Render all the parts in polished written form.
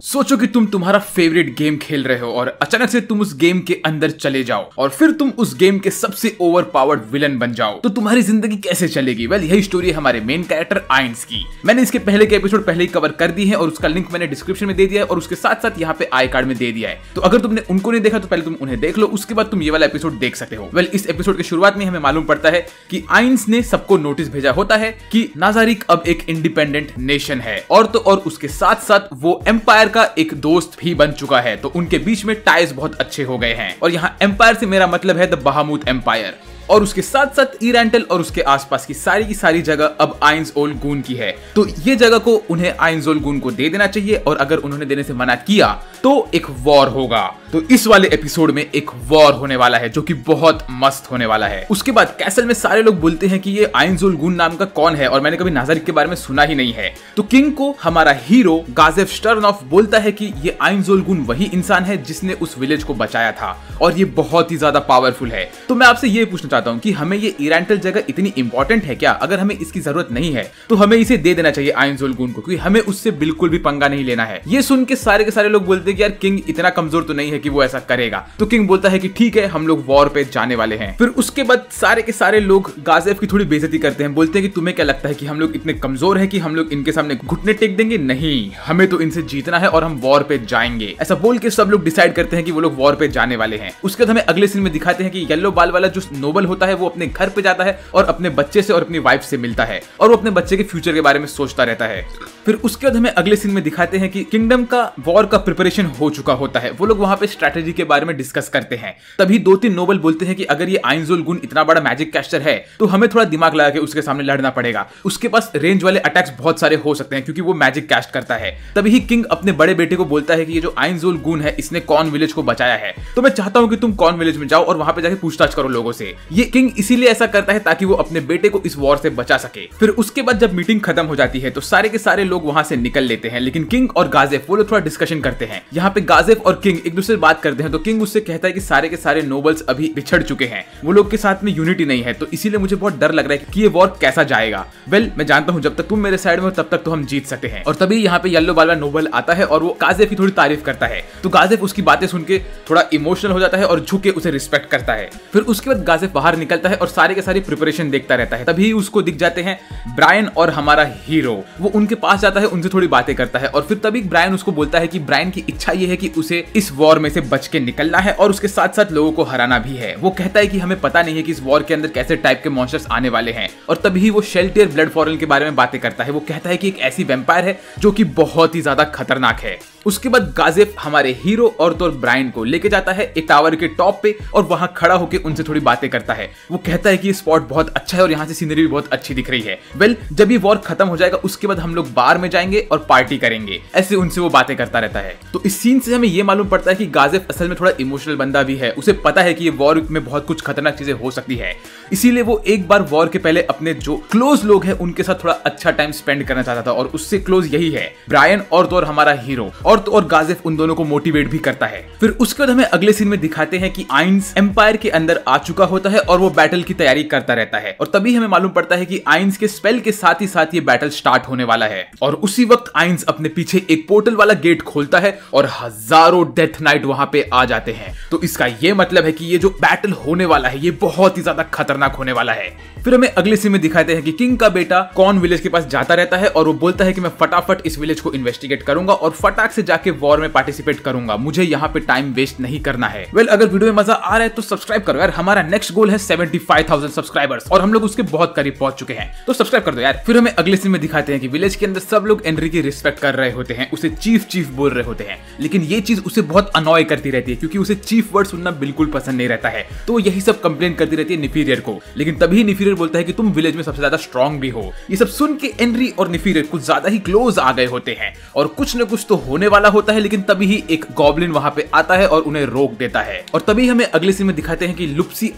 सोचो कि तुम तुम्हारा फेवरेट गेम खेल रहे हो और अचानक से तुम उस गेम के अंदर चले जाओ और फिर तुम उस गेम के सबसे ओवर पावर्ड विलन बन जाओ, तो तुम्हारी जिंदगी कैसे चलेगी? वेल, यही स्टोरी है हमारे मेन कैरेक्टर आइंस की। मैंने इसके पहले के एपिसोड पहले ही कवर कर दी है और उसका लिंक मैंने डिस्क्रिप्शन में दे दिया है और उसके साथ साथ यहाँ पे आई कार्ड में दे दिया है। तो अगर तुमने उनको नहीं देखा तो पहले तुम उन्हें देख लो, उसके बाद तुम ये वाला एपिसोड देख सकते हो। वेल, इस एपिसोड की शुरुआत में हमें मालूम पड़ता है कि आइंस ने सबको नोटिस भेजा होता है कि नाजारिक अब एक इंडिपेंडेंट नेशन है और तो और उसके साथ साथ वो एम्पायर का एक दोस्त भी बन चुका है। तो उनके बीच में टाइज बहुत अच्छे हो गए हैं और यहाँ एम्पायर से मेरा मतलब है द बहामूथ एम्पायर। और उसके साथ साथ ईरेंटल और उसके आसपास की सारी जगह अब आइंस ओल गून की है। तो ये जगह को उन्हें आइंस ओल गून को दे देना चाहिए और अगर उन्होंने देने से मना किया तो एक वॉर होगा। तो इस वाले एपिसोड में एक वॉर होने वाला है जो कि बहुत मस्त होने वाला है। उसके बाद कैसल में सारे लोग बोलते हैं कि ये आइंस ओल गून नाम का कौन है और मैंने कभी नाजारिक के बारे में सुना ही नहीं है। तो किंग को हमारा हीरो गाजेफ स्टर्नॉफ बोलता है कि ये आइंस ओल गून वही इंसान है जिसने उस विलेज को बचाया था और ये बहुत ही ज्यादा पावरफुल है। तो मैं आपसे ये पूछना चाहता हूँ कि हमें ये ईरेंटल जगह इतनी इंपॉर्टेंट है क्या? अगर हमें इसकी जरूरत नहीं है तो हमें इसे दे देना चाहिए आइंस ओल गून को, क्योंकि हमें उससे बिल्कुल भी पंगा नहीं लेना है। ये सुन के सारे लोग बोलते हैं कि यार किंग इतना कमजोर तो नहीं है कि वो ऐसा करेगा। तो किंग बोलता है कि ठीक है, हम लोग वॉर पे जाने वाले हैं। फिर उसके बाद सारे के सारे लोग गाजेफ की थोड़ी बेइज्जती करते हैं, बोलते हैं कि तुम्हें क्या लगता है कि हम लोग इतने कमजोर हैं कि हम लोग इनके सामने घुटने टेक देंगे? नहीं, हमें तो इनसे जीतना है और हम वॉर पे जाएंगे। ऐसा बोल के सब लोग डिसाइड करते हैं कि वो लोग वॉर पे जाने वाले हैं। उसके बाद हमें अगले सीन में दिखाते हैं कि येलो बाल वाला जो नोबल होता है वो अपने घर पे जाता है और अपने बच्चे से और अपनी वाइफ से मिलता है और वो अपने बच्चे के फ्यूचर के बारे में सोचता रहता है। फिर उसके बाद हमें अगले सीन में दिखाते हैं कि किंगडम का वॉर का प्रिपरेशन हो चुका होता है। वो लोग वहां पे स्ट्रेटेजी के बारे में डिस्कस करते हैं। तभी 2-3 नोबल बोलते हैं कि अगर ये आइंस ओल गून इतना बड़ा मैजिक कैस्टर है तो हमें थोड़ा दिमाग लगा के उसके सामने लड़ना पड़ेगा। उसके पास रेंज वाले अटैक्स बहुत सारे हो सकते हैं क्योंकि वो मैजिक कैस्ट करता है। तभी किंग अपने बड़े बेटे को बोलता है कि ये जो आइंस ओल गून है इसने कॉर्न विलेज को बचाया है, तो मैं चाहता हूं कि तुम कॉर्न विलेज में जाओ और वहां पे जाके पूछताछ करो लोगों से। ये किंग इसीलिए ऐसा करता है ताकि वो अपने बेटे को इस वॉर से बचा सके। फिर उसके बाद जब मीटिंग खत्म हो जाती है तो सारे के सारे लोग वहां से निकल लेते हैं, लेकिन किंग और गाजेफ वो लोग थोड़ा डिस्कशन करते हैं। यहाँ पे गाजेफ और किंग एक दूसरे से बात करते हैं तो किंग उससे कहता है कि सारे के सारे नोबल्स अभी बिछड़ चुके हैं, वो लोग के साथ में यूनिटी नहीं है, तो इसीलिए मुझे बहुत डर लग रहा है कि ये वॉर कैसा जाएगा। वेल, मैं जानता हूं जब तक तुम मेरे साइड में हो तब तक तो हम जीत सकते हैं। और तभी यहाँ पे येलो वाला नोबल आता है और वो गाजेफ की थोड़ी तारीफ करता है। तो गाजेफ उसकी बातें सुन के थोड़ा इमोशनल हो जाता है और झुक के उसे रिस्पेक्ट करता है। फिर उसके बाद गाजेफ बाहर निकलता है और सारे के सारे प्रिपरेशन देखता रहता है। तभी उसको दिख जाते हैं ब्रायन और हमारा हीरो। वो उनके पास जाता है, उनसे थोड़ी बातें करता है और फिर तभी ब्रायन उसको बोलता है कि ब्रायन की इच्छा ये है कि उसे इस वॉर में से बच के निकलना है और उसके साथ साथ लोगों को हराना भी है। वो कहता है कि हमें पता नहीं है कि इस वॉर के अंदर कैसे टाइप के मॉन्स्टर्स आने वाले हैं। और तभी वो शेल्टियर ब्लड फॉरल के बारे में बातें करता है। वो कहता है कि एक ऐसी वैम्पायर है जो कि बहुत ही ज्यादा खतरनाक है। उसके बाद गाजेफ हमारे हीरो और तो ब्रायन को लेके जाता है एक टावर के टॉप पे और वहां खड़ा होकर उनसे थोड़ी बातें करता है। वो कहता है कि ये स्पॉट बहुत अच्छा है और यहाँ से सीनरी भी बहुत अच्छी दिख रही है। वेल, जब ये वॉर खत्म हो जाएगा उसके बाद हम लोग बार में जाएंगे और पार्टी करेंगे। ऐसे उनसे वो बातें करता रहता है। तो इस सीन से हमें ये मालूम पड़ता है कि गाजेफ असल में थोड़ा इमोशनल बंदा भी है। उसे पता है कि ये वॉर में बहुत कुछ खतरनाक चीजें हो सकती है, इसीलिए वो एक बार वॉर के पहले अपने जो क्लोज लोग हैं उनके साथ थोड़ा अच्छा टाइम स्पेंड करना चाहता था और उससे क्लोज यही है ब्रायन और तो और हमारा हीरो। और गाजेफ उन दोनों को मोटिवेट भी करता है। फिर उसके बाद हमें अगले सीन में दिखाते हैं कि आइंस एम्पायर के अंदर आ चुका होता है और वो बैटल की तैयारी करता रहता है। और तभी हमें मालूम पड़ता है कि आइंस के स्पेल के साथ ही साथ ये बैटल स्टार्ट होने वाला है। और उसी वक्त आइंस अपने पीछे एक पोर्टल वाला गेट खोलता है और हजारों डेथ नाइट वहां पे आ जाते हैं। तो इसका ये मतलब है कि ये जो बैटल होने वाला है ये बहुत ही ज्यादा खतरनाक होने वाला है। फिर हमें अगले सीन में दिखाते हैं कि किंग का बेटा कॉर्न विलेज के पास जाता रहता है और वो बोलता है कि मैं फटाफट इस विलेज को इन्वेस्टिगेट करूंगा और फटाक से जाके वॉर में पार्टिसिपेट करूंगा, मुझे यहाँ पे टाइम वेस्ट नहीं करना है। वेल, अगर वीडियो में मजा आ रहा है तो सब्सक्राइब करो यार। हमारा नेक्स्ट गोल है 75,000 सब्सक्राइबर्स और हम लोग उसके बहुत करीब पहुंच चुके हैं, तो सब्सक्राइब कर दो यार। फिर हमें अगले सीन में दिखाते हैं कि विलेज के अंदर सब लोग एनरी की रिस्पेक्ट कर रहे होते हैं, उसे चीफ बोल रहे होते हैं, लेकिन ये चीज उसे बहुत अनॉय करती रहती है क्योंकि उसे चीफ वर्ड सुनना बिल्कुल पसंद नहीं रहता है। तो यही सब कंप्लेन करती रहती है निफीरियर को। लेकिन तभी निफीरियर बोलता है कि तुम विलेज में सबसे ज्यादा स्ट्रांग भी हो। ये सब सुन के एनरी और निफीरियर कुछ ज्यादा ही क्लोज आ गए होते हैं और कुछ न कुछ तो होने वाला होता है। लेकिन तभी ही एक गॉब्लिन वहां पे आता है और उन्हें रोक देता है। और तभी हमें अगले सीन में दिखाते हैं कि लुप्सी आइंस को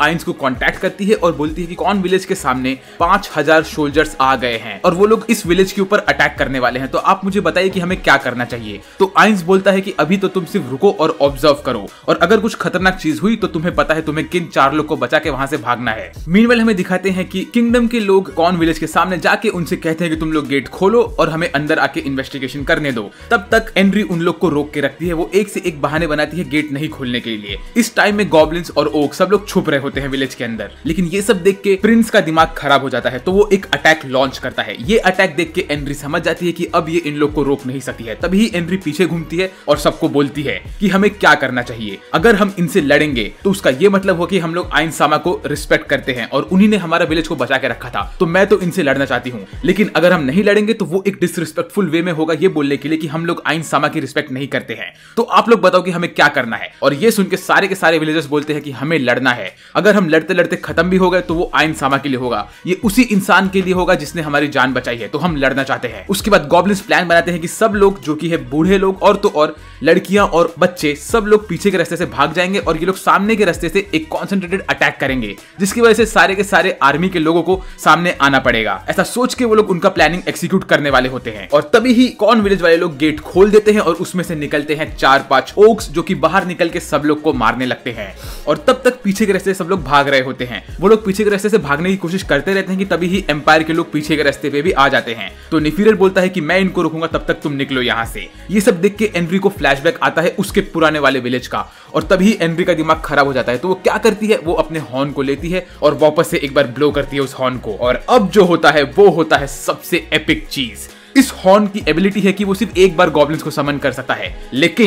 कांटेक्ट करती है और बोलती है कि कॉर्न विलेज के सामने 5000 सोल्जर्स आ गए हैं और वो लोग इस विलेज के ऊपर अटैक करने वाले हैं, तो आप मुझे बताइए कि हमें क्या करना चाहिए। तो आइंस बोलता है कि अभी तो तुम सिर्फ रुको और ऑब्जर्व करो, और अगर कुछ खतरनाक चीज हुई तो तुम्हें पता है तुम्हें किन 4 लोग को बचा के वहां से भागना है। मीनवाइल हमें दिखाते हैं कि किंगडम के लोग कॉर्न विलेज के सामने जाके उनसे कहते हैं कि तुम लोग गेट खोलो और हमें अंदर आके इन्वेस्टिगेशन करने दो। तब तक एनरी उन लोग को रोक के रखती है, वो एक से एक बहाने बनाती है गेट नहीं खोलने के लिए। इस टाइम में गॉब्लिन्स और ओक सब लोग छुप रहे होते हैं विलेज के अंदर, लेकिन ये सब देख के प्रिंस का दिमाग खराब हो जाता है, तो वो एक अटैक लॉन्च करता है। ये अटैक देख के एनरी समझ जाती है कि अब ये इन लोग को रोक नहीं सकती है। तभी एनरी पीछे घूमती है और सबको बोलती है कि हमें क्या करना चाहिए। अगर हम इनसे लड़ेंगे तो उसका ये मतलब हो कि हम लोग आइन सामा को रिस्पेक्ट करते हैं और उन्हीं ने हमारा विलेज को बचा के रखा था, तो मैं तो इनसे लड़ना चाहती हूँ। लेकिन अगर हम नहीं लड़ेंगे तो वो एक डिसरिस्पेक्टफुल वे में होगा ये बोलने के लिए कि हम लोग आइन सामा की रिस्पेक्ट नहीं करते हैं। तो आप लोग बताओ कि हमें क्या करना है। और ये सुन के सारे विलेजर्स बोलते हैं कि हमें लड़ना है। अगर हम लड़ते लड़ते खत्म भी हो गए तो वो आइन सामा के लिए होगा, ये उसी इंसान के लिए होगा जिसने हमारी जान बचाई है, तो हम लड़ना चाहते हैं। उसके बाद गॉब्लिन्स प्लान बनाते हैं कि सब लोग जो कि है बूढ़े लोग और तो और लड़कियां और बच्चे सब लोग पीछे के रास्ते से भाग जाएंगे और ये लोग सामने के रास्ते से एक कॉन्सेंट्रेटेड अटैक करेंगे, जिसकी वजह से सारे के सारे आर्मी के लोगों को सामने आना पड़ेगा। ऐसा सोच के वो लोग उनका प्लानिंग एक्सिक्यूट करने वाले होते हैं और तभी ही कॉर्न विलेज वाले लोग गेट खोल देते हैं और उसमें से निकलते हैं 4-5 ओक्स जो कि बाहर निकल के सब लोग को मारने लगते हैं। और तब तक पीछे के रास्ते से सब लोग भाग रहे होते हैं। वो लोग पीछे के रास्ते से भागने की कोशिश करते रहते हैं कि तभी ही एम्पायर के लोग पीछे के रास्ते पे भी आ जाते हैं। तो निफिरर बोलता है कि मैं इनको रोकूंगा, तब तक तुम निकलो यहाँ से। ये सब देख के एनरी को फ्लैशबैक आता है उसके पुराने वाले विलेज का, और तभी एनरी का दिमाग खराब हो जाता है। तो वो क्या करती है, वो अपने हॉर्न को लेती है और वापस से एक बार ब्लो करती है उस हॉर्न को। और अब जो होता है वो होता है सबसे एपिक चीज। इस हॉर्न की एबिलिटी है कि वो सिर्फ एक बार गॉब्लिन्स को समन कर सकता है,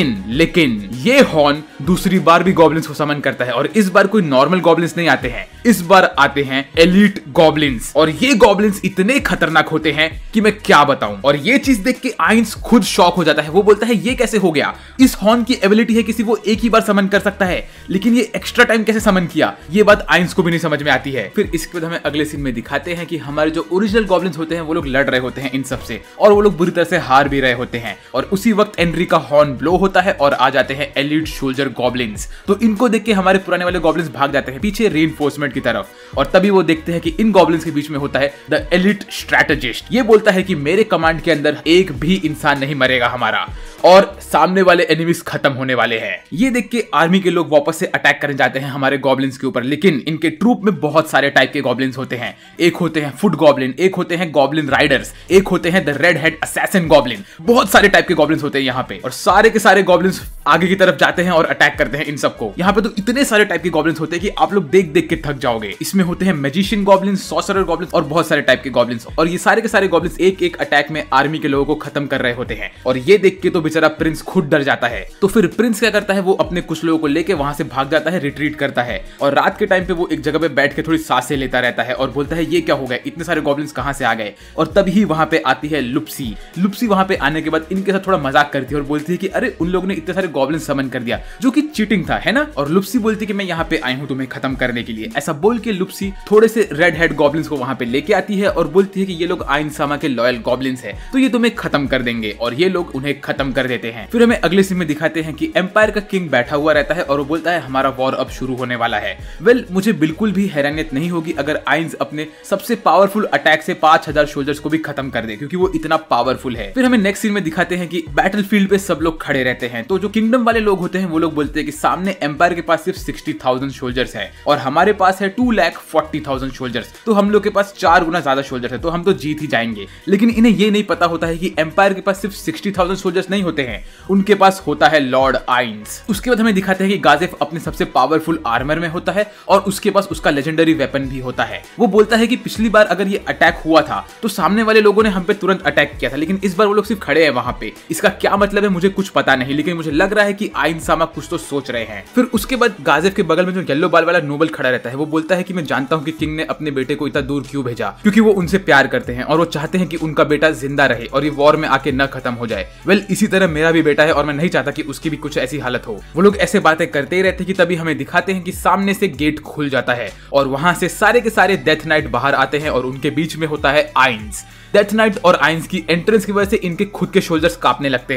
लेकिन ये हॉर्न दूसरी बार भी गॉब्लिन्स को समन करता है। और इस बार कोई नॉर्मल गॉब्लिन्स नहीं आते हैं, इस बार आते हैं एलीट गॉब्लिन्स। और ये गॉब्लिन्स इतने खतरनाक होते हैं कि मैं क्या बताऊं। और ये चीज देख के आइंस खुद शॉक हो जाता है। वो बोलता है ये कैसे हो गया, इस हॉर्न की एबिलिटी है कि वो एक ही बार समन कर सकता है, लेकिन ये एक्स्ट्रा टाइम कैसे समन किया, ये बात आइंस को भी नहीं समझ में आती है। फिर इसके बाद हमें अगले सीन में दिखाते हैं कि हमारे जो ओरिजिनल गॉब्लिन्स होते हैं वो लोग लड़ रहे होते हैं इन सबसे, और वो लोग बुरी तरह से हार भी रहे होते हैं। और उसी वक्त एनरी का हॉर्न ब्लो होता है और आ जाते हैं एलीट सोल्जर गॉब्लिन्स। तो इनको देख के हमारे पुराने वाले गॉब्लिन्स भाग जाते हैं पीछे रीइंफोर्समेंट की तरफ। और तभी वो देखते हैं कि इन गॉब्लिन्स के बीच में होता है द एलीट स्ट्रैटेजिस्ट। ये बोलता है कि मेरे कमांड के अंदर एक भी इंसान नहीं मरेगा हमारा, और सामने वाले एनिमीज खत्म होने वाले हैं। ये देख के आर्मी के लोग वापस से अटैक करने जाते हैं हमारे गॉब्लिन्स के ऊपर, लेकिन इनके ट्रूप में बहुत सारे टाइप के गॉब्लिन्स होते हैं। एक होते हैं फुट गॉब्लिन, एक होते हैं गॉब्लिन राइडर्स, एक होते हैं the red head assassin goblin. बहुत सारे टाइप के गॉब्लिन्स होते हैं यहाँ पे, और सारे के सारे गॉब्लिन्स आगे की तरफ जाते हैं और अटैक करते हैं इन सबको। यहाँ पे तो इतने सारे टाइप के गॉब्लिन्स होते हैं कि आप लोग देख देख के थक जाओगे। इसमें होते हैं मैजिशियन गॉब्लिन्स, सॉर्सरर गॉब्लिन्स और बहुत सारे टाइप के गॉब्लिन्स। और ये सारे के सारे गॉब्लिन्स एक एक अटैक में आर्मी के लोगों को खत्म कर रहे होते हैं। और ये देख के तो बेचारा प्रिंस खुद डर जाता है। तो फिर प्रिंस क्या करता है, वो अपने कुछ लोगों को लेके वहां से भाग जाता है, रिट्रीट करता है। और रात के टाइम पे वो एक जगह पे बैठ के थोड़ी सांसें लेता रहता है और बोलता है ये क्या हो गया, इतने सारे गॉब्लिन्स कहां से आ गए। और तभी वहां पे आती है लुप्सी। लुप्सी वहां पे आने के बाद इनके साथ थोड़ा मजाक करती है और बोलती है कि अरे उन लोगों ने इतने सारे गॉब्लिन समन कर दिया, जो कि चीटिंग था, है ना। और लुप्सी बोलती है कि मैं यहाँ पे आई हूँ तुम्हें खत्म करने के लिए। ऐसा बोल के लुप्सी थोड़े से रेड हेड गॉब्लिन्स को वहां पे लेके आती है और बोलती है कि ये लोग आइन सामा के लॉयल गॉब्लिन्स है, तो ये तुम्हें खत्म कर देंगे। और ये लोग उन्हें खत्म कर देते हैं। फिर हमें अगले सीन में दिखाते हैं कि एम्पायर का किंग बैठा हुआ रहता है और वो बोलता है हमारा वॉर अब शुरू होने वाला है। वेल, मुझे बिल्कुल भी हैरानियत नहीं होगी अगर आइंस अपने सबसे पावरफुल अटैक से 5000 सोल्जर्स को भी खत्म कर दे, क्योंकि वो इतना पावरफुल है। फिर हमें नेक्स्ट सीन में दिखाते हैं कि बैटलफील्ड पे सब लोग खड़े रहते हैं। तो जो किंगडम वाले लोग होते हैं वो लोग बोलते हैं कि सामने एम्पायर के पास सिर्फ 60,000 सोल्जर्स है और हमारे पास है 2,40,000 सोल्जर्स, तो हम लोग के पास 4 गुना ज्यादा सोल्जर्स है, तो हम तो जीत ही जाएंगे। लेकिन इन्हें ये नहीं पता होता है कि एम्पायर के पास सिर्फ 60,000 सोल्जर्स नहीं होते हैं, उनके पास होता है लॉर्ड आइंस। उसके बाद हमें दिखाते हैं कि गाजेफ अपने सबसे पावरफुल आर्मर में होता है और उसके पास उसका लेजेंडरी वेपन भी होता है। वो बोलता है कि पिछली बार अगर ये अटैक हुआ था तो सामने वाले लोगों ने हम पे तुरंत अटैक किया था, लेकिन इस बार वो लोग सिर्फ खड़े हैं वहां पे। इसका क्या मतलब है मुझे कुछ पता नहीं, लेकिन मुझे लग रहा है कि आइन सामा कुछ तो सोच रहे हैं। फिर उसके बाद गाजेफ के बगल में जो येलो बाल वाला नोबल खड़ा रहता है वो बोलता है कि मैं जानता हूं कि किंग ने अपने बेटे को इतना दूर क्यों भेजा, क्योंकि वो उनसे प्यार करते हैं और वो चाहते हैं कि उनका बेटा जिंदा रहे और ये वॉर में आके न खत्म हो जाए। वेल, इसी तरह मेरा भी बेटा है और मैं नहीं चाहता कि उसकी भी कुछ ऐसी हालत हो। वो लोग ऐसे बातें करते ही रहते हैं कि तभी हमें दिखाते हैं कि सामने से गेट खुल जाता है और वहां से सारे के सारे डेथ नाइट बाहर आते हैं और उनके बीच में होता है आइंस। डेथ नाइट और आइंस की एंट्रेंस की वजह से इनके खुद के शोल्डर्स कांपने लगते हैं।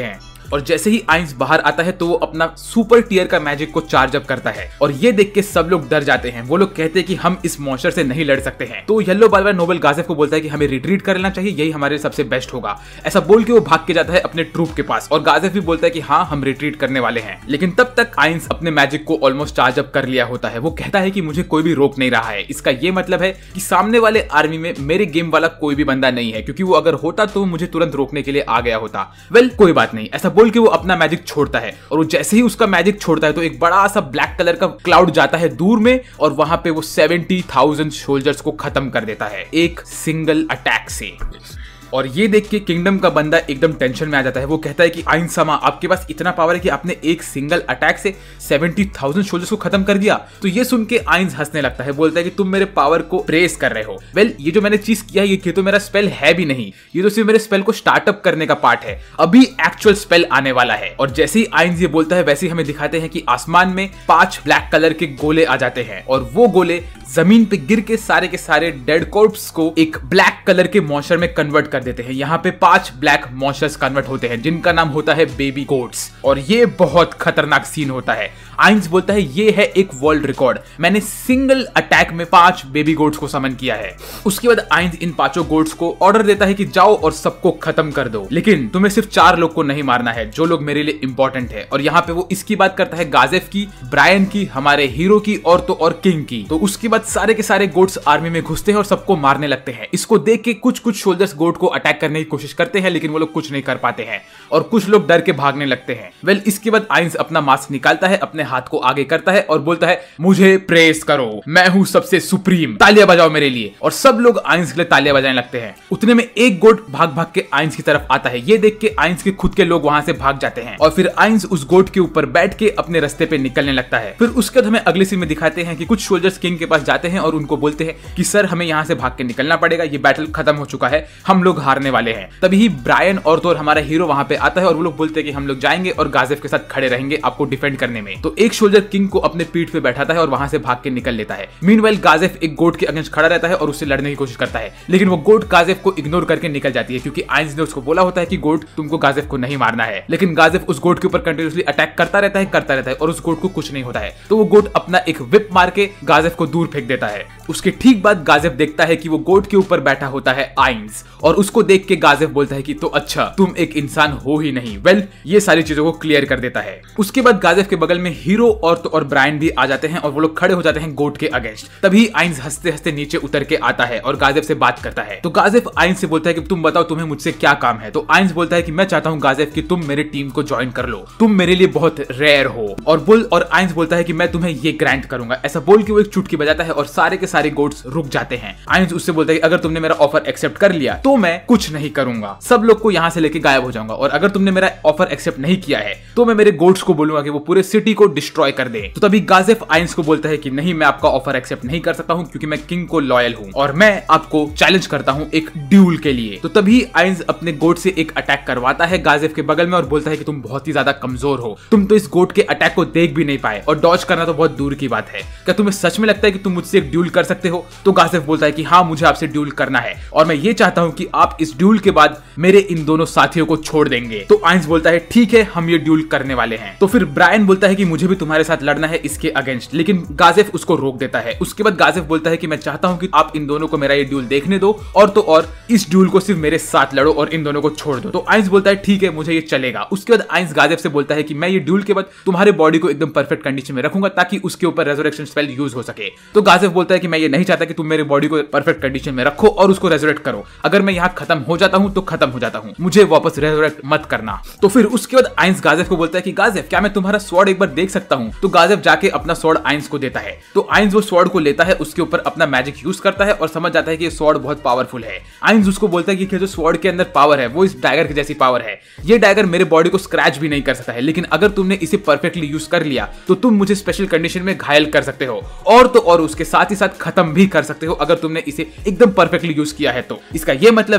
और जैसे ही आइंस बाहर आता है तो वो अपना सुपर टियर का मैजिक को चार्ज अप करता है और ये देख के सब लोग डर जाते हैं। वो लोग कहते हैं कि हम इस मॉन्स्टर से नहीं लड़ सकते हैं। तो येलो बार बार नोबल गाजेफ को बोलता है कि हमें रिट्रीट कर लेना चाहिए, यही हमारे सबसे बेस्ट होगा। ऐसा बोल के वो भाग के जाता है अपने ट्रूप के पास और गाजेफ भी बोलता है कि हाँ हम रिट्रीट करने वाले हैं। लेकिन तब तक आइंस अपने मैजिक को ऑलमोस्ट चार्ज अप कर लिया होता है। वो कहता है कि मुझे कोई भी रोक नहीं रहा है। इसका ये मतलब है कि सामने वाले आर्मी में मेरे गेम वाला कोई भी बंदा नहीं है, क्योंकि वो अगर होता तो मुझे तुरंत रोकने के लिए आ गया होता। वेल कोई बात नहीं, ऐसा बोल के वो अपना मैजिक छोड़ता है और वो जैसे ही उसका मैजिक छोड़ता है तो एक बड़ा सा ब्लैक कलर का क्लाउड जाता है दूर में और वहां पे वो 70,000 सोल्जर्स को खत्म कर देता है एक सिंगल अटैक से। और ये देख के किंगडम का बंदा एकदम टेंशन में आ जाता है। वो कहता है कि आइंस सामा, आपके पास इतना पावर है कि आपने एक सिंगल अटैक से 70,000 सोल्जर्स को खत्म कर दिया। तो ये सुन के आइंस हंसने लगता है, बोलता है कि तुम मेरे पावर को प्रेस कर रहे हो। वेल ये जो मैंने चीज किया है ये तो मेरा स्पेल है भी नहीं, ये तो सिर्फ मेरे स्पेल को स्टार्टअप करने का पार्ट है। अभी एक्चुअल स्पेल आने वाला है। और जैसे ही आइंस ये बोलता है वैसे ही हमें दिखाते हैं कि आसमान में 5 ब्लैक कलर के गोले आ जाते हैं और वो गोले जमीन पे गिर के सारे डेड कॉर्प्स को एक ब्लैक कलर के मॉन्स्टर में कन्वर्ट कर देते हैं। यहाँ पे 5 ब्लैक मॉन्स्टर्स कन्वर्ट होते हैं जिनका नाम होता है बेबी गोट्स और ये बहुत खतरनाक सीन होता है। आइंस बोलता है ये है एक वर्ल्ड रिकॉर्ड, मैंने सिंगल अटैक में 5 बेबी गोट्स को समन किया है। उसके बाद आइंस इन 5 गोट्स को ऑर्डर देता है कि जाओ और सबको खत्म कर दो, लेकिन तुम्हें सिर्फ 4 लोग को नहीं मारना है जो लोग मेरे लिए इंपॉर्टेंट है। और यहाँ पे वो इसकी बात करता है गाजेफ की, ब्रायन की, हमारे हीरो की और तो और किंग की। तो उसके बाद सारे के सारे गोट्स आर्मी में घुसते हैं और सबको मारने लगते हैं। इसको देख के कुछ सोल्जर्स गोट को अटैक करने की कोशिश करते हैं लेकिन वो लोग कुछ नहीं कर पाते हैं और कुछ लोग डर के भागने लगते हैं। वेल इसके बाद आइंस अपना मास्क निकालता है, अपने हाथ को आगे करता है और बोलता है मुझे प्रेस करो, मैं हूं सबसे सुप्रीम, तालियां बजाओ मेरे लिए। और सब लोग आइंस के लिए तालियां बजाने लगते हैं। उतने में एक गोट भाग भाग के आइंस की तरफ आता है। ये देख के आइंस के खुद के लोग वहां से भाग जाते हैं और फिर आइंस उस गोट के ऊपर बैठ के अपने रास्ते पे निकलने लगता है। फिर उसके बाद हमें अगले सीन में दिखाते हैं कि कुछ सोल्जर्स किंग के पास जाते हैं और उनको बोलते हैं कि सर हमें यहाँ से भाग के निकलना पड़ेगा, ये बैटल खत्म हो चुका है, हम लोग हारने वाले हैं। तभी ब्रायन और तो हमारा हीरो वहां पे आता है और वो लोग बोलते हैं कि हम लोग जाएंगे और गाजेफ के साथ खड़े रहेंगे आपको डिफेंड करने में। तो एक सोल्जर किंग को अपने पीठ पे बैठाता है और वहां से भाग के निकल लेता है। मीनवाइल गाजेफ एक गोट के अगेंस्ट खड़ा रहता है और उससे लड़ने की कोशिश करता है, लेकिन वो गोट गाजेफ को इग्नोर करके निकल जाती है क्योंकि आइंस ने उसको बोला होता है कि गोट तुमको गाजेफ को नहीं मारना है। लेकिन गाजेफ उस गोट के ऊपर कंटिन्यूअसली अटैक करता रहता है और उस गोट को कुछ नहीं होता है। तो वो गोट अपना एक विप मार के गाजेफ को दूर फेंक देता है। उसके ठीक बाद गाजेफ देखता है कि वो गोट के ऊपर बैठा होता है आइंस और उसको देख के गाजेफ बोलता है कि तो अच्छा तुम एक इंसान हो ही नहीं। वेल ये सारी चीजों को क्लियर कर देता है। उसके बाद गाजेफ के बगल में हीरो और ब्रायन भी आ जाते हैं और वो लोग खड़े हो जाते हैं गोट के अगेंस्ट। तभी आइंस हंसते हंसते नीचे उतर के आता है और गाजेफ से बात करता है। तो गाजेफ आइंस से बोलता है कि तुम बताओ तुम्हें मुझसे क्या काम है। तो आइंस बोलता है कि मैं चाहता हूँ गाजेफ कि तुम मेरे टीम को ज्वाइन कर लो, तुम मेरे लिए बहुत रेयर हो। और आइंस बोलता है कि मैं तुम्हें ये ग्रांट करूंगा। ऐसा बोल के वो एक चुटकी बजाता है और सारे के सारे गोट्स रुक जाते हैं। आइंस उससे बोलता है कि अगर तुमने मेरा ऑफर एक्सेप्ट कर लिया तो मैं कुछ नहीं करूंगा, सब लोग को यहाँ से लेके गायब हो जाऊंगा। और अगर तुमने मेरा ऑफर एक्सेप्ट नहीं किया है तो मैं मेरे गोट्स को बोलूंगा कि वो पूरे सिटी को डिस्ट्रॉय कर दे। तो तभी गाजेफ आइंस को बोलता है कि नहीं, मैं आपका ऑफर एक्सेप्ट नहीं कर सकता हूँ क्योंकि मैं किंग को लॉयल हूँ और मैं आपको चैलेंज करता हूँ एक ड्यूल के लिए। तो तभी आइंस अपने गोट से एक अटैक करवाता है गाजेफ के बगल में और बोलता है कि तुम बहुत ही ज्यादा कमजोर हो, तुम तो इस गोट के अटैक को देख भी नहीं पाए और डॉज करना तो बहुत दूर की बात है। क्या तुम्हें सच में लगता है कि तुम मुझसे एक ड्यूल कर सकते हो? तो गाजेफ बोलता है कि हाँ, मुझे आपसे ड्यूल करना है और मैं ये चाहता हूँ कि आप इस ड्यूल के बाद मेरे इन दोनों साथियों को छोड़ देंगे। तो आइंस बोलता है ठीक है, हम ये ड्यूल करने वाले हैं। तो फिर ब्रायन बोलता है कि मुझे भी तुम्हारे साथ लड़ना है इसके अगेंस्ट, लेकिन गाजेफ उसको रोक देता है। उसके बाद गाजेफ बोलता है कि मैं चाहता हूं कि आप इन दोनों को मेरा ये ड्यूल देखने दो और तो और इस ड्यूल को सिर्फ मेरे साथ लड़ो और इन दोनों को छोड़ दो। तो आइंस बोलता है ठीक है, मुझे ये चलेगा। उसके बाद आइंस गाजेफ से बोलता है कि मैं ये ड्यूल के बाद तुम्हारे बॉडी को एकदम परफेक्ट कंडीशन में रखूंगा ताकि उसके ऊपर रेजरेक्शन स्पेल यूज हो सके। तो गाजेफ बोलता है कि मैं ये नहीं चाहता कि तुम मेरे बॉडी को परफेक्ट कंडीशन में रखो और उसको रेजरेक्ट करो। अगर मैं यहाँ खत्म हो जाता हूँ तो खत्म हो जाता हूँ, मुझे वापस रेजरेक्ट मत करना। तो फिर उसके बाद आइंस गाजेफ को बोलता है कि गाजेफ, क्या मैं तुम्हारा स्वॉर्ड एक बार देख सकता हूँ? तो गाजेफ जाके अपना स्वॉर्ड आइंस को देता है। तो आइंस वो स्वॉर्ड को लेता है, उसके ऊपर अपना मैजिक यूज करता है और समझ जाता है कि ये स्वॉर्ड बहुत पावरफुल है। आइंस उसको बोलता है कि जो स्वॉर्ड के अंदर पावर है वो इस डैगर की जैसी पावर है। ये डैगर मेरे बॉडी को स्क्रैच भी नहीं कर सकता है, लेकिन अगर तुमने इसे परफेक्टली यूज कर लिया तो तुम मुझे स्पेशल कंडीशन में घायल कर सकते हो और तो और उसके साथ ही साथ खत्म भी कर सकते हो अगर तुमने इसे एकदम परफेक्टली यूज किया है। तो इसका ये मतलब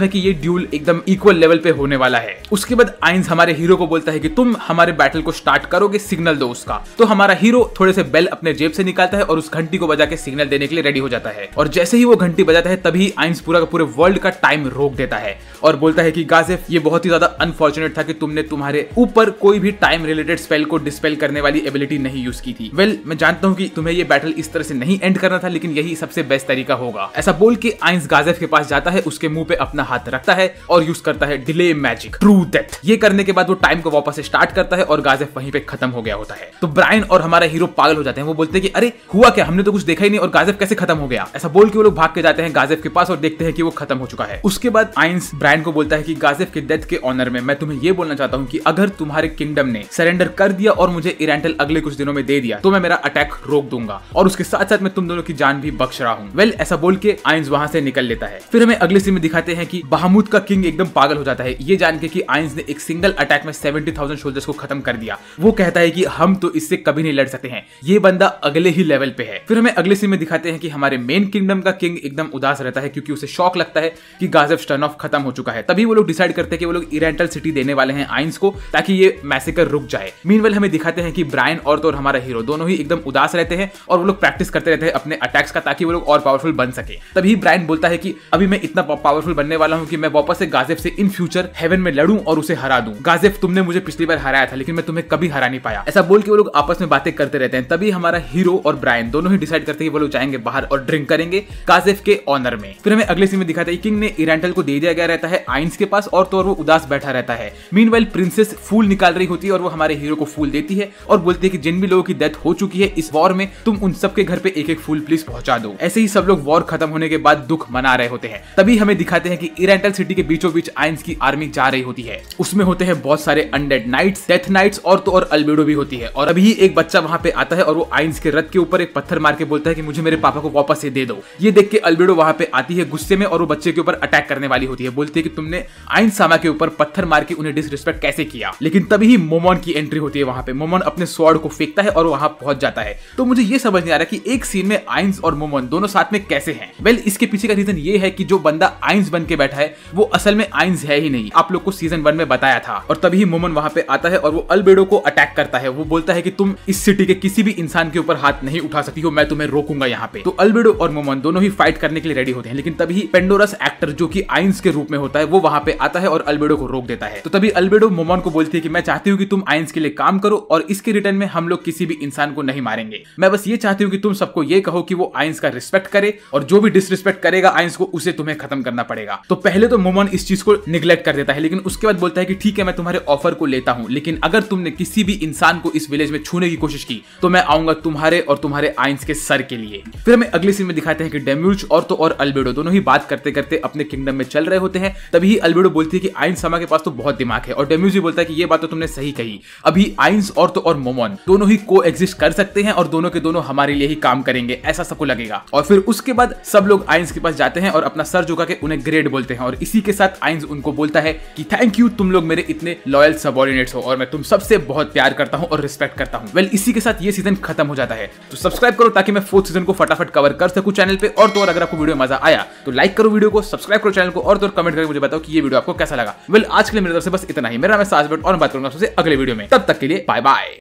मतलब है कि ये ड्यूल एकदम इक्वल लेवल पे होने वाला है। उसके बाद आइंस हमारे हीरो को बोलता है कि तुम हमारे बैटल को स्टार्ट करोगे, सिग्नल दो उसका। तो हमारा हीरो थोड़े से बेल अपने जेब से निकालता है और उस घंटी को बजा के सिग्नल देने के लिए रेडी हो जाता है। और जैसे ही वो घंटी बजाता है तभी आइंस पूरा का पूरे वर्ल्ड का टाइम रोक देता है और बोलता है कि गाजेफ, ये बहुत ही ज्यादा अनफॉर्चुनेट था कि तुमने तुम्हारे ऊपर कोई भी टाइम रिलेटेड स्पेल को डिस्पेल करने वाली एबिलिटी नहीं यूज की थी। वेल, मैं जानता हूं कि तुम्हें ये बैटल इस तरह से नहीं एंड करना था, लेकिन यही सबसे बेस्ट तरीका होगा। ऐसा बोल के आइंस गाजेफ के पास जाता है, उसके मुंह पे अपना हाथ रखता है और यूज करता है डिले मैजिक, ट्रू डेथ। ये करने के बाद वो टाइम को वापस से स्टार्ट करता है और गाजेफ वहीं पे खत्म हो गया होता है। तो ब्रायन और हमारा हीरो पागल हो जाते हैं। वो बोलते हैं कि अरे हुआ क्या, हमने तो कुछ देखा ही नहीं और गाजेफ कैसे खत्म हो गया। ऐसा बोल के वो लोग भाग के जाते हैं गाजेफ के पास और देखते हैं कि वो खत्म हो चुका है। उसके बाद आइंस ब्रायन को बोलता है कि गाजेफ के डेथ के ऑनर में मैं तुम्हें ये बोलना चाहता हूँ कि अगर तुम्हारे किंगडम ने सरेंडर कर दिया और मुझे इरेंटल अगले कुछ दिनों में दे दिया तो मैं मेरा अटैक रोक दूंगा और उसके साथ साथ मैं तुम दोनों की जान भी बख्श रहा हूँ। वेल, ऐसा बोल के आइंस वहां से निकल लेता है। फिर हमें अगले सीन में दिखाते हैं कि बहामुद का किंग एकदम पागल हो जाता है ये जान के कि आइंस ने एक सिंगल अटैक में 70,000 सोल्जर्स को खत्म कर दिया। वो कहता है कि हम तो इससे कभी नहीं लड़ सकते हैं, ये बंदा अगले ही लेवल पे है। फिर हमें अगले सीन में दिखाते हैं कि हमारे मेन किंगडम का किंग एकदम उदास रहता है क्योंकि उसे शॉक लगता है कि गाजेफ टर्न ऑफ खत्म हो चुका है। तभी वो लोग डिसाइड करते हैं कि वो लोग इरेंटल सिटी देने वाले हैं आइंस को ताकि ये मैसेकर रुक जाए। मीनवेल हमें दिखाते हैं कि ब्रायन और हमारा हीरो दोनों ही एकदम उदास रहते हैं और वो लोग प्रैक्टिस करते रहते हैं अपने अटैक्स का ताकि वो लोग और पावरफुल बन सके। तभी ब्रायन बोलता है कि अभी मैं इतना पावरफुल बनने वाला हूं कि मैं वापस से गाजेफ से इन फ्यूचर हेवन में लड़ूं और उसे हरा दूं। गाजेफ, तुमने मुझे पिछली बार हराया था लेकिन मैं तुम्हें कभी हरा नहीं पाया। ऐसा बोल के वो लोग आपस में बातें करते रहते हैं। तभी हमारा हीरो और ब्रायन दोनों ही डिसाइड करते हैं कि वो लोग जाएंगे बाहर और ड्रिंक करेंगे गाजेफ के ऑनर में। फिर हमें अगले सीन में दिखाते हैं किंग ने इरेंटल को दे दिया गया रहता है आइंस के पास और तो वो उदास बैठा रहता है। मीनवाइल प्रिंसेस फूल निकाल रही होती है और वो हमारे हीरो को फूल देती है और बोलती है कि जिन भी लोगों की डेथ हो चुकी है इस वॉर में तुम उन सबके घर पे एक एक फूल प्लीज पहुंचा दो। ऐसे ही सब लोग वॉर खत्म होने के बाद दुख मना रहे होते हैं। तभी हमें दिखाते हैं कि इरेंटल सिटी के बीचों बीच आइंस की आर्मी जा रही होती है। उसमें होते हैं बहुत सारे अनडेड नाइट्स, डेथ नाइट्स और अल्बेडो भी होती है। और अभी एक बच्चा वहां पे आता है और वो आइंस के रथ के ऊपर एक पत्थर मार के बोलता है कि मुझे मेरे पापा को वापस से दे दो। ये देख के अल्बेडो वहां पे आती है गुस्से में और वो बच्चे के ऊपर अटैक करने वाली होती है। बोलती है कि तुमने आइंस सामा के ऊपर पत्थर मार के उन्हें डिसरिस्पेक्ट कैसे किया। लेकिन तभी मोमोन की एंट्री होती है। वहां पे मोमोन अपने स्वॉर्ड को फेंकता है और वहां पहुंच जाता है। तो मुझे ये समझ नहीं आ रहा कि एक सीन में आइंस और मोमोन दोनों साथ में कैसे हैं। वेल, इसके पीछे का रीजन ये है कि जो बंदा आइंस बन के बैठा है वो असल में आइंस है ही नहीं। आप लोग को सीजन 1 में बताया था। और तभी मोमोन वहां पे आता है और वो अल्बेडो को अटैक करता है। वो बोलता है कि तुम इस सिटी के किसी भी इंसान के ऊपर हाथ नहीं उठा सकती हो, मैं तुम्हें रोकूंगा यहाँ पे। तो अल्बेडो और मोमोन दोनों ही फाइट करने के लिए रेडी होते हैं। लेकिन तभी पेंडोरस एक्टर जो कि आइंस के रूप में होता है वो वहां पे आता है और अल्बेडो को रोक देता है। तो तभी अल्बेडो मोमोन को बोलती है कि मैं चाहती हूँ कि तुम आइंस के लिए काम करो और इसके रिटर्न में हम लोग किसी भी इंसान को नहीं मारेंगे। मैं बस ये चाहती हूँ कि तुम सबको ये कहो कि वो आइंस का रिस्पेक्ट करे और जो भी डिसरिस्पेक्ट करेगा आइंस को उसे तुम्हें खत्म करना पड़ेगा। तो पहले तो मोमोन इस चीज को निग्लेक्ट कर देता है लेकिन उसके बाद बोलता है कि ठीक है, मैं तुम्हारे ऑफर को लेता हूं, लेकिन अगर तुमने किसी भी इंसान को इस विलेज में छूने की कोशिश की तो मैं आऊंगा तुम्हारे और तुम्हारे आइंस के सर के लिए। फिर हमें अगले सीन में दिखाते हैं कि डेम्यूज और अल्बेडो दोनों ही बात करते करते अपने किंगडम में चल रहे होते हैं। तभी अल्बेडो बोलती है कि आइंस सामा के पास तो बहुत दिमाग है और डेम्यूज भी बोलता है कि ये बात तो तुमने सही कही। अभी आइंस और मोमोन दोनों ही को एग्जिस्ट कर सकते हैं और दोनों के दोनों हमारे लिए ही काम करेंगे, ऐसा सबको लगेगा। और फिर उसके बाद सब लोग आइंस के पास जाते हैं और अपना सर झुका के उन्हें ग्रेट बोलते हैं और इसी के साथ आइंस उनको बोलता है कि थैंक यू, तुम लोग मेरे इतने लॉयल सबऑर्डिनेट्स हो और मैं तुम सबसे बहुत प्यार करता हूं और रिस्पेक्ट करता हूं। वेल, इसी के साथ ये सीजन खत्म हो जाता है। तो सब्सक्राइब करो ताकि मैं 4th सीजन को फटाफट कवर कर सकूं चैनल पे। और तो और अगर आपको वीडियो मजा आया तो लाइक करो वीडियो को, सब्सक्राइब करो चैनल को और तो और कमेंट करके मुझे बताओ कि ये वीडियो आपको कैसा लगा। वेल, आज के लिए मेरी तरफ से बस इतना ही। मेरा नाम है साजबट और बात करूंगा आपसे अगले वीडियो में। तब तक के लिए बाय बाय।